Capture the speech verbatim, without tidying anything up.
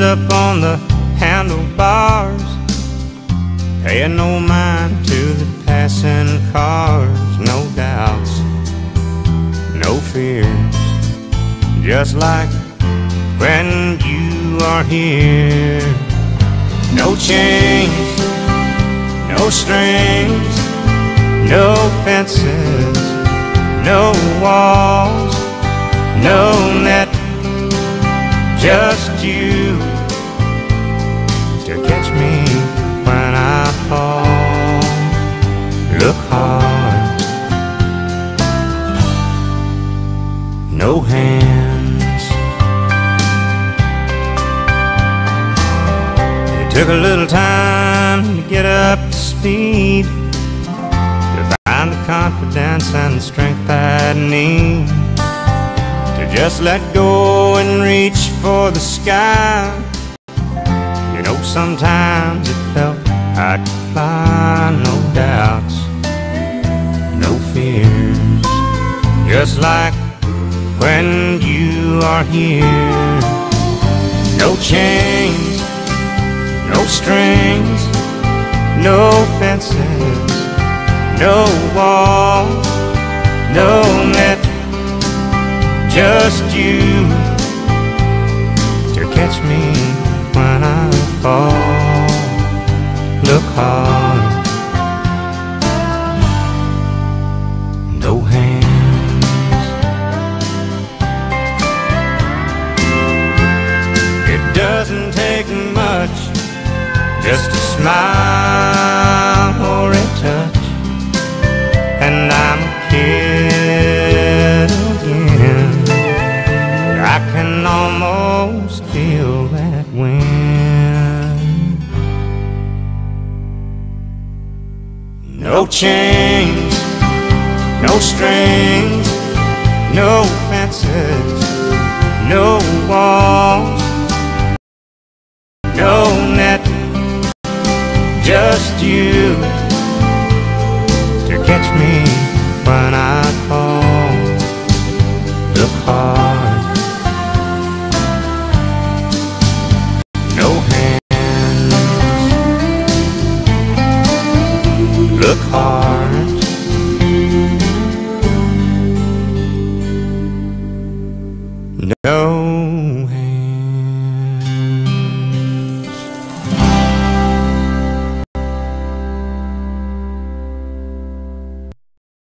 up on the handlebars, paying no mind to the passing cars. No doubts, no fears, just like when you are here. No chains, no strings, no fences, no walls, no net, just you to catch me when I fall. Look hard, no hands. It took a little time to get up to speed, to find the confidence and the strength I need, to just let go and reach for the sky. You know, sometimes it felt I could fly. No doubts, no fears, just like when you are here. No chains, no strings, no fences, no walls, no net, just you to catch me when I fall. Look hard, no hands. It doesn't take much, just a smile or a touch, and I'm a kid again. I can almost feel that wind. No chains, no strings, no fences, no